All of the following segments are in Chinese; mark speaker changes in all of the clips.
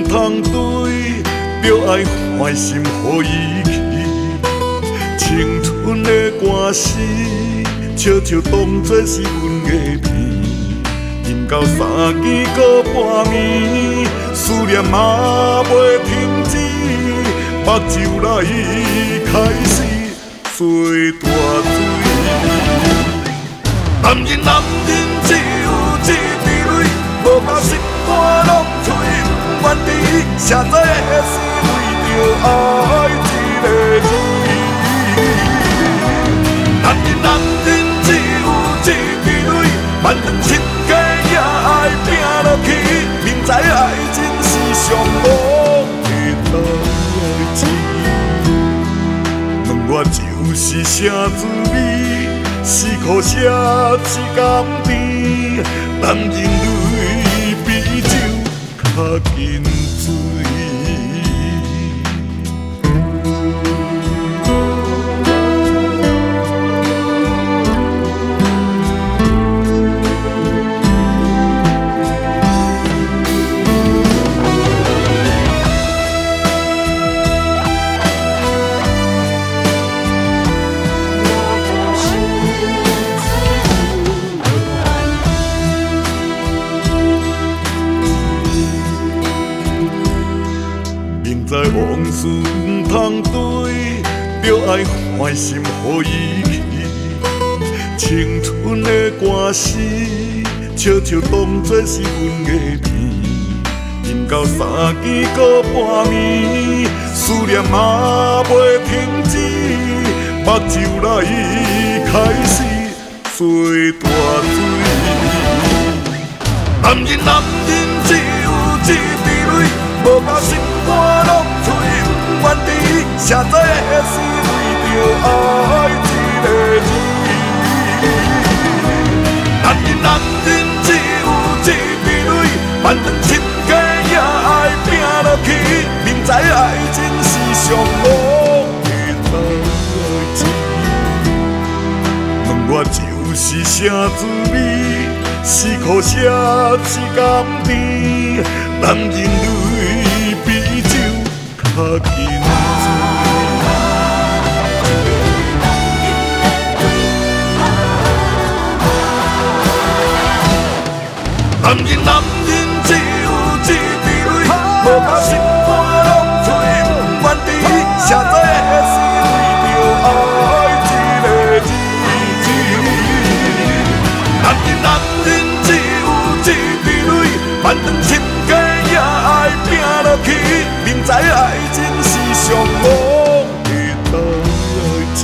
Speaker 1: 通对，着爱换心予伊去。青春的歌词，悄悄当作是阮的片。饮到3更过半暝，思念嘛袂停止，目睭来开始做大水。男人只有一滴泪，无把心肝拢碎，不愿伫写在的是为着爱一个字。男人只有一滴泪，万分亲家也爱拼落去，明知爱情是上无的代志，问我就是啥滋味，是苦涩是甘甜，男人泪比酒较紧醉。往事不通对，着爱换心予伊去。青春的歌词，悄悄当作是阮的片。饮到3更过半暝，思念嘛袂停止，目睭来开始做大水。男人只有一滴泪，无把心肝拢碎，不愿伫写在的是为着爱一个字。男人只有一滴泪，万分亲家也爱拼落去，明知爱情是上无的代志，问我就是啥滋味，是苦涩是甘甜，男人泪比酒较紧醉。男人只有一滴泪，无把心肝拢碎，不愿伫写在的是为着爱一个字。男人只有一滴泪，万分亲家也爱拼落去，明知爱情是上无的代志，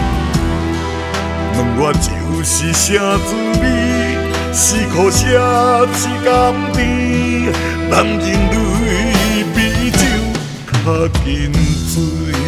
Speaker 1: 问我就是啥滋味，是苦涩是甘甜，男人泪比酒较紧醉。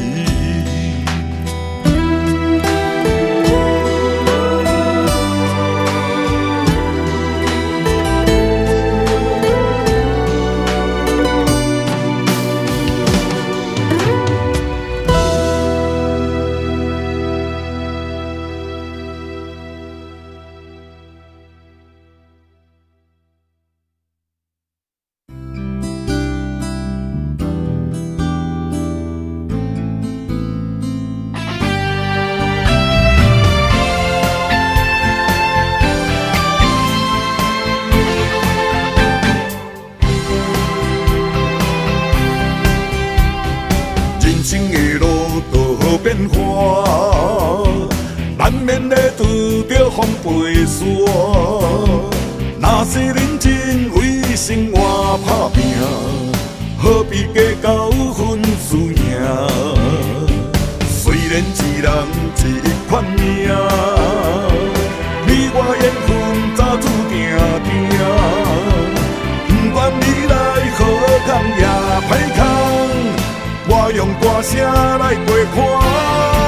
Speaker 1: 难免会拄着风飞沙，若是认真为生活打拼，何必计较分输赢？虽然一人一款命，你我缘分早注定定，不管未来好康也歹康，我用歌声来陪伴。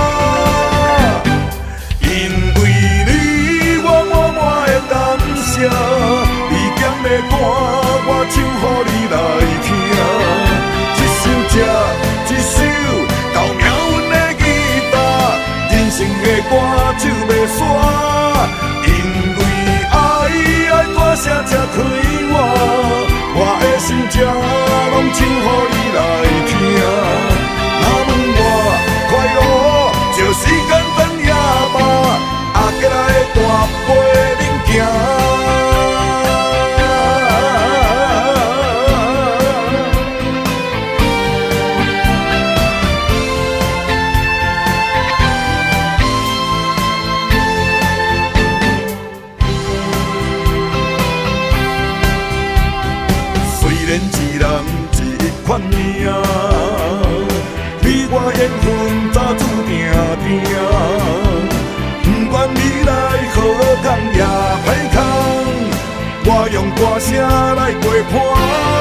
Speaker 1: 你咸的歌，我唱予你来听。一首接一首，交命运的吉他，人生的歌唱袂煞。因为爱，爱歌声才开我的心心才拢唱予你来听。若问我快乐就是简单野吧，阿吉来的大杯恁行。一人一款命，你我缘分早注定定。不管未来好康也歹康，我用歌声来陪伴。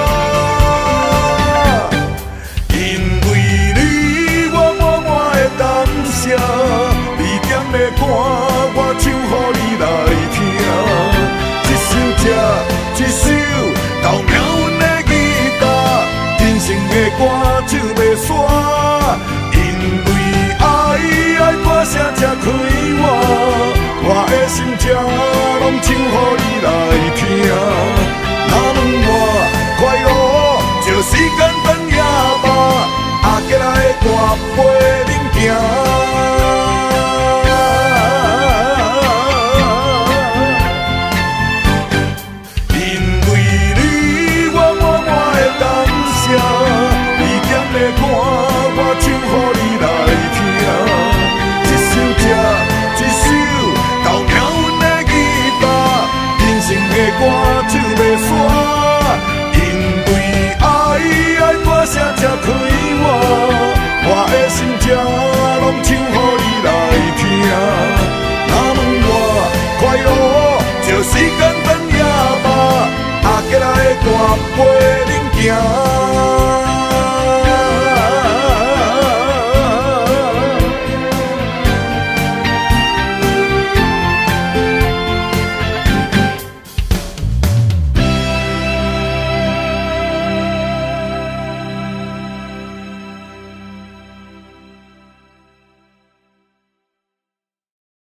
Speaker 1: 因为你，我满满的感谢，你点的歌我唱予你来听。一首接一首，到命运的人生的歌唱袂煞，因为爱歌声才开我的心才拢唱予你来听。若问我快乐就是简单野吧，阿吉来的大杯恁行。歌唱袂煞，因为爱歌声才开我的心才拢唱予你来听。若问我快乐就是简单野吧，阿吉来的大杯恁行。